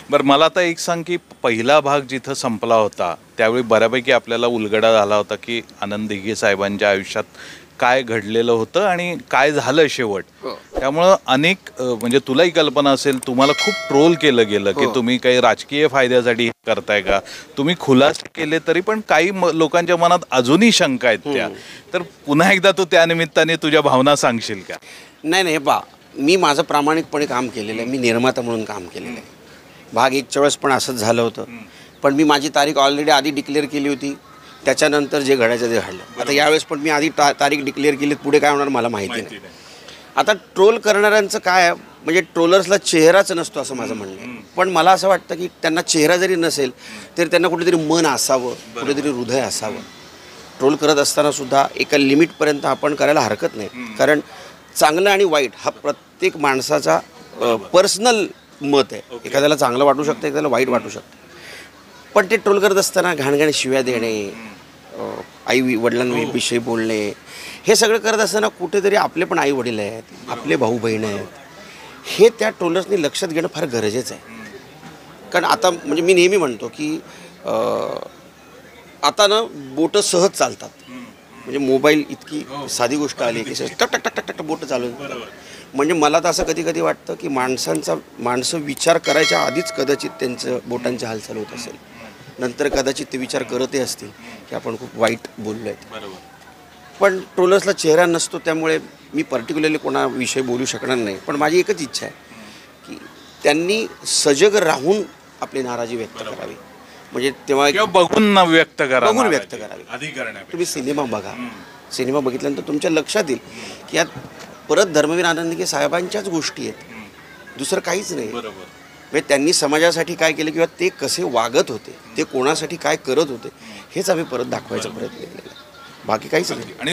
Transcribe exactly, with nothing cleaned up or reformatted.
बरं मला आता एक सांग की पहिला भाग जिथं संपला होता त्यावेळी बऱ्यापैकी आपल्याला उलगडा झाला होता की आनंद दिघे साहेबांच्या आयुष्यात काय घडलेलं होतं आणि काय झालं शेवट. त्यामुळं अनेक म्हणजे तुलाही कल्पना असेल, तुम्हाला खूप ट्रोल केलं गेलं की तुम्ही काही राजकीय फायद्यासाठी करताय का. तुम्ही खुलासे केले तरी पण काही लोकांच्या मनात अजूनही शंका आहेत त्या. तर पुन्हा एकदा तू त्या निमित्ताने तुझ्या भावना सांगशील का? नाही नाही बा, मी माझं प्रामाणिकपणे काम केलेलं आहे. मी निर्माता म्हणून काम केलेलं आहे. भाग एकच्या वेळेस पण असंच झालं होतं, पण मी माझी तारीख ऑलरेडी आधी डिक्लेअर केली होती. त्याच्यानंतर जे घडायचं ते घडलं. आता यावेळेस पण मी आधी ता तारीख डिक्लेअर केली, पुढे काय होणार मला माहिती नाही. आता ट्रोल करणाऱ्यांचं काय, म्हणजे ट्रोलर्सला चेहराच नसतो असं माझं म्हणणं आहे. पण मला असं वाटतं की त्यांना चेहरा जरी नसेल तरी त्यांना कुठेतरी मन असावं, कुठेतरी हृदय असावं. ट्रोल करत असताना सुद्धा एका लिमिटपर्यंत आपण करायला हरकत नाही, कारण चांगलं आणि वाईट हा प्रत्येक माणसाचा पर्सनल मत आहे. एखाद्याला चांगलं वाटू शकतं, एखाद्याला वाईट वाटू शकतं. पण ते ट्रोल करत असताना घाणघाण शिव्या देणे, आई वडिलांविषयी बोलणे, हे सगळं करत असताना कुठेतरी आपले पण आई वडील आहेत, आपले भाऊ बहीण आहेत, हे त्या ट्रोलर्सनी लक्षात घेणं फार गरजेचं आहे. कारण आता म्हणजे मी नेहमी म्हणतो की आता ना बोटं सहज चालतात. म्हणजे मोबाईल इतकी साधी गोष्ट आली की टक टक टक टक टक बोटं चालू. म्हणजे मला तर असं कधी कधी वाटतं की माणसांचा माणसं विचार करायच्या आधीच कदाचित त्यांचं बोटांची हालचाल होत असेल. नंतर कदाचित ते विचार करतही असतील की आपण खूप वाईट बोललो आहे. पण ट्रोलर्सला चेहरा नसतो, त्यामुळे मी पर्टिक्युलरली कोणाविषयी बोलू शकणार नाही. पण माझी एकच इच्छा आहे की त्यांनी सजग राहून आपली नाराजी व्यक्त करावी. म्हणजे तेव्हा बघून व्यक्त करा बघून व्यक्त करावी. तुम्ही सिनेमा बघा, सिनेमा बघितल्यानंतर तुमच्या लक्षात येईल की यात परत धर्मवीर आनंद दिघे साहेबांच्याच गोष्टी आहेत, दुसरं काहीच नाही. म्हणजे त्यांनी समाजासाठी काय केलं किंवा ते कसे वागत होते, ते कोणासाठी काय करत होते, हेच आम्ही परत दाखवायचा प्रयत्न केलेला आहे. बाकी काहीच नाही.